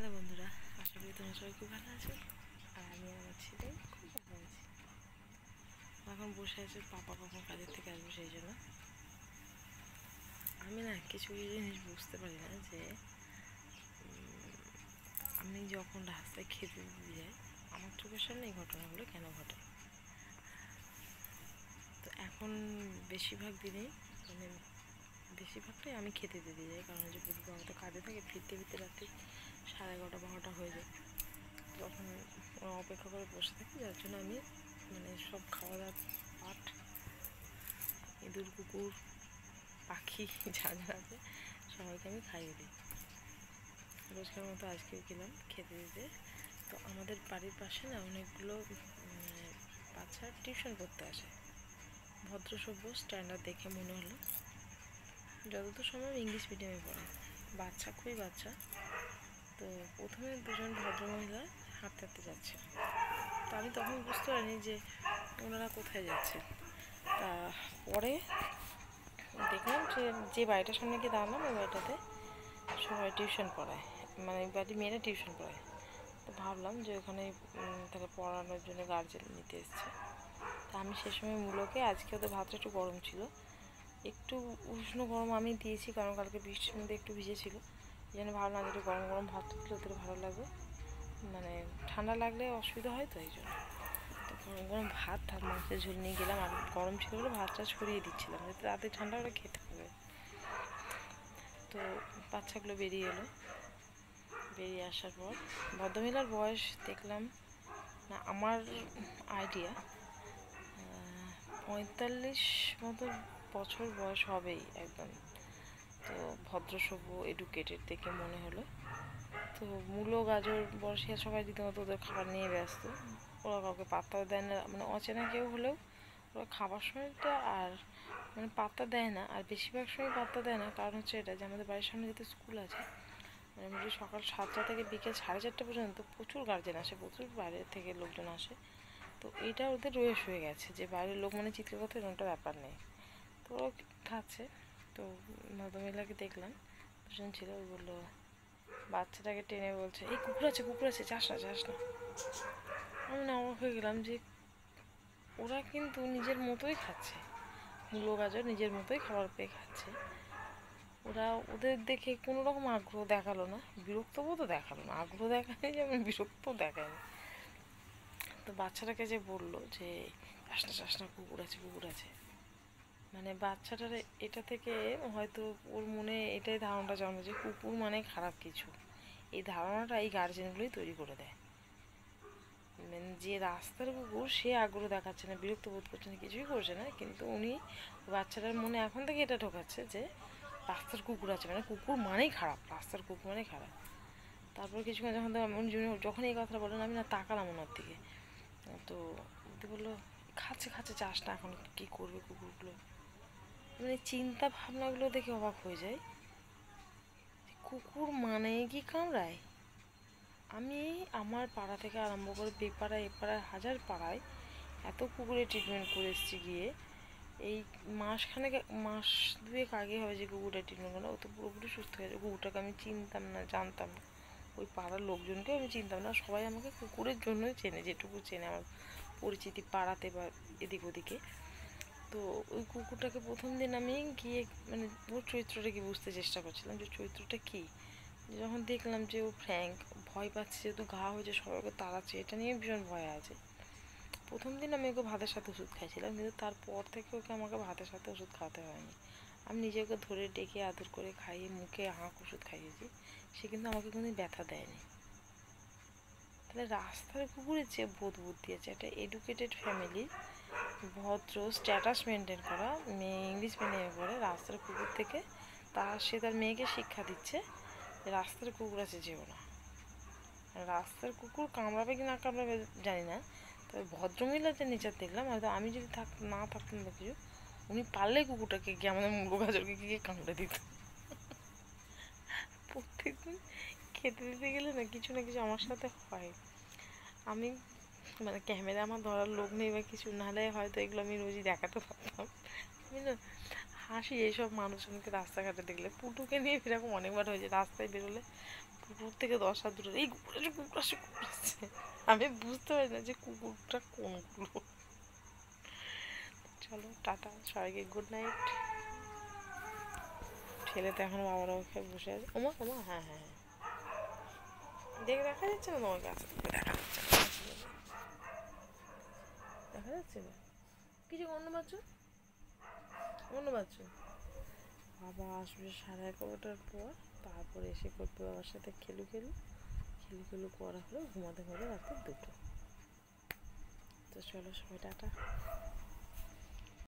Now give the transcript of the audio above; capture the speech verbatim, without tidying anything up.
Hello বন্ধুরা, আশা করি তোমরা সবাই খুব ভালো আছো। আর আমি আমার ছেলেও খুব ভালো আছি। এখন বসে আছে, পাপা কখন কাজের থেকে আসবে সেই জন্য। আমি না কিছু কিছু জিনিস বুঝতে পারি না, যে আমি যখন রাস্তায় খেতে দিতে যাই আমার চোখের সামনে এই ঘটনাগুলো কেন ঘটে। তো এখন বেশিরভাগ দিনেই মানে বেশিরভাগটাই আমি খেতে দিতে যাই, কারণ যে প্রতি বাবা তো কাজে থাকে, ফিরতে ফিরতে রাত্রি সাড়ে এগারোটা বারোটা হয়ে যায়। তখন ওরা অপেক্ষা করে বসে থাকি, যার জন্য আমি মানে সব খাওয়া দাওয়ার পাট ইঁদুর কুকুর পাখি যা যা আছে সবাইকে আমি খাইয়ে দিই। রোজকার মতো আজকেও গেলাম খেতে দিতে। তো আমাদের বাড়ির পাশে না অনেকগুলো মানে বাচ্চা টিউশন করতে আসে, ভদ্র সভ্য স্ট্যান্ডার্ড দেখে মনে হলো। যতদূর সময় ইংলিশ মিডিয়ামে পড়ে, বাচ্চা খুবই বাচ্চা। তো প্রথমে দুজন ভদ্রমহিলা হাঁটতে হাঁটতে যাচ্ছে। তো আমি তখন বুঝতে পারিনি যে ওনারা কোথায় যাচ্ছে। তা পরে দেখলাম যে যে বাড়িটার সামনে গিয়ে দাঁড়ালাম ওই বাড়িটাতে সবাই টিউশন পড়ায়, মানে বাড়ির মেয়েরা টিউশন পড়ায়। তো ভাবলাম যে ওখানে তাহলে পড়ানোর জন্য গার্জেন নিতে এসছে। তা আমি সে সময় মূলকে, আজকে ওদের ভাতটা একটু গরম ছিল, একটু উষ্ণ গরম আমি দিয়েছি, কারণ কালকে বৃষ্টির মধ্যে একটু ভিজেছিল। এই জন্য ভাবলাম একটু গরম গরম ভাতটা দিলে ওদের ভালো লাগবে, মানে ঠান্ডা লাগলে অসুবিধা হয়, তো এই জন্য। তো গরম গরম ভাত আর মাছের ঝোল নিয়ে গেলাম, আর গরম ছিল বলে ভাতটা ছড়িয়ে দিচ্ছিলাম যাতে রাতে ঠান্ডা ওরা খেতে পাবে। তো বাচ্চাগুলো বেরিয়ে এলো, বেরিয়ে আসার পর ভদ্রমহিলার বয়স দেখলাম না, আমার আইডিয়া পঁয়তাল্লিশ মতো বছর বয়স হবেই একদম। তো ভদ্রসভ্য এডুকেটেড দেখে মনে হলো। তো মূলো গাজর বর্ষিয়া সবাই রীতিমতো ওদের খাবার নিয়ে ব্যস্ত, ওরা কাউকে পাত্তাও দেয় না, মানে অচেনা কেউ হলেও ওরা খাবার সময়টা আর মানে পাত্তা দেয় না। আর বেশিরভাগ সময় পাত্তা দেয় না, কারণ হচ্ছে এটা যে আমাদের বাড়ির সামনে যেহেতু স্কুল আছে, মানে মোটামুটি সকাল সাতটা থেকে বিকেল সাড়ে চারটে পর্যন্ত প্রচুর গার্জেন আসে, প্রচুর বাইরের থেকে লোকজন আসে। তো এইটা ওদের রয়েস হয়ে গেছে যে বাইরের লোক মানে চিৎকার করতে এরকমটা ব্যাপার নেই। তো ওরা খাচ্ছে। তো ভদ্রমহিলাকে দেখলাম দুজন ছিল, ওই বললো, বাচ্চাটাকে টেনে বলছে, এই কুকুর আছে কুকুর আছে, যাস না যাস না। আমি না অবাক হয়ে গেলাম যে ওরা কিন্তু নিজের মতোই খাচ্ছে, মূলো গাজর নিজের মতোই খাবার পেয়ে খাচ্ছে। ওরা ওদের দেখে কোনো রকম আগ্রহ দেখালো না, বিরক্ত বোধও দেখালো না, আগ্রহ দেখায়নি যেমন বিরক্ত দেখায়নি। তো বাচ্চাটাকে যে বললো যে যাস না যাস না, কুকুর আছে কুকুর আছে, মানে বাচ্চাটার এটা থেকে হয়তো ওর মনে এটাই ধারণাটা জন্মে যে কুকুর মানে খারাপ কিছু। এই ধারণাটা এই গার্জেনগুলোই তৈরি করে দেয়। মানে যে রাস্তার কুকুর সে আগ্রহ দেখাচ্ছে না, বিরক্ত বোধ করছে না, কিছুই করছে না, কিন্তু উনি বাচ্চাটার মনে এখন থেকে এটা ঢোকাচ্ছে যে রাস্তার কুকুর আছে মানে কুকুর মানেই খারাপ, রাস্তার কুকুর মানেই খারাপ। তারপর কিছুক্ষণ যখন যখন এই কথাটা বললেন আমি না তাকালাম ওনার দিকে। তো বললো, খাচ্ছে খাচ্ছে, চাস না, এখন কী করবে কুকুরগুলো। মানে চিন্তা ভাবনাগুলো দেখে অবাক হয়ে যায়, কুকুর মানে কি কামড়ায়। আমি আমার পাড়া থেকে আরম্ভ করে বেপাড়া এপাড়ায় হাজার পাড়ায় এত কুকুরের ট্রিটমেন্ট করে এসেছি গিয়ে। এই মাসখানেক মাস দুয়েক আগে হবে যে কুকুরের ট্রিটমেন্ট করলো, ও তো পুরোপুরি সুস্থ হয়ে যায়। কুকুরটাকে আমি চিনতাম না, জানতাম না, ওই পাড়ার লোকজনকেও আমি চিনতাম না, সবাই আমাকে কুকুরের জন্যই চেনে, যেটুকু চেনে আমার পরিচিতি পাড়াতে বা এদিক ওদিকে। তো ওই কুকুরটাকে প্রথম দিন আমি গিয়ে মানে ওর চরিত্রটাকে বুঝতে চেষ্টা করছিলাম যে চরিত্রটা কী। যখন দেখলাম যে ও ফ্র্যাঙ্ক, ভয় পাচ্ছে, যেহেতু ঘা হয়েছে সবাইকে তাড়াচ্ছে, এটা নিয়ে ভীষণ ভয় আছে। প্রথম দিন আমি ওকে ভাতের সাথে ওষুধ খাইছিলাম, কিন্তু তারপর থেকে ওকে আমাকে ভাতের সাথে ওষুধ খাওয়াতে হয়নি। আমি নিজে ওকে ধরে ডেকে আদর করে খাইয়ে মুখে হাঁক ওষুধ খাইয়েছি, সে কিন্তু আমাকে কোনোদিন ব্যথা দেয়নি। তাহলে রাস্তার কুকুরের যে বোধ বুদ্ধি আছে, একটা এডুকেটেড ফ্যামিলির ভদ্র স্ট্যাটাস মেনটেন করা মেয়ে ইংলিশ মিডিয়ামে পড়ে, রাস্তার কুকুর থেকে তার সে তার মেয়েকে শিক্ষা দিচ্ছে যে রাস্তার কুকুর আছে যেও না। রাস্তার কুকুর কামড়াবে কি না কামড়াবে জানি না, তবে ভদ্রমহিলার যে নেচার দেখলাম, হয়তো আমি যদি থাক না থাকতাম বা কিছু, উনি পারলে কুকুরটাকে গিয়ে আমাদের মুলো গাজরকে গিয়ে কামড়ে দিত। প্রত্যেকদিন খেতে দিতে গেলে না কিছু না কিছু আমার সাথে হয়। আমি মানে ক্যামেরা আমার ধরার লোক নেই বা কিছু, নাহলে হয়তো এগুলো আমি রোজই দেখাতে পারতাম। আমি না হাসি এইসব মানুষজনকে রাস্তাঘাটে দেখলে, পুটুকে নিয়ে এরকম অনেকবার হয়েছে, রাস্তায় বেরোলে কুকুর থেকে দশ হাত দূরে। এই কুকুর আসে, কুকুর আসে, কুকুর আসছে। আমি বুঝতে পারি না যে কুকুরটা কোনগুলো। চলো টাটা, সবাইকে গুড নাইট। ছেলে তো এখনো বাবার খেয়ে বসে আছে। ওমা ওমা, হ্যাঁ হ্যাঁ হ্যাঁ, দেখে দেখা যাচ্ছে না তোমার কাছে? দেখা যাচ্ছে না, দেখা যাচ্ছে না কিছু। অন্য বাচ্চা, অন্য বাচ্চা বাবা আসবে সাড়ে এগারোটার পর, তারপরে এসে করবে বাবার সাথে খেলু খেলু খেলু খেলু করা হলো, ঘুমাতে ঘুমাতে রাত্রে দুটো। তো চলো সবাই টাটা।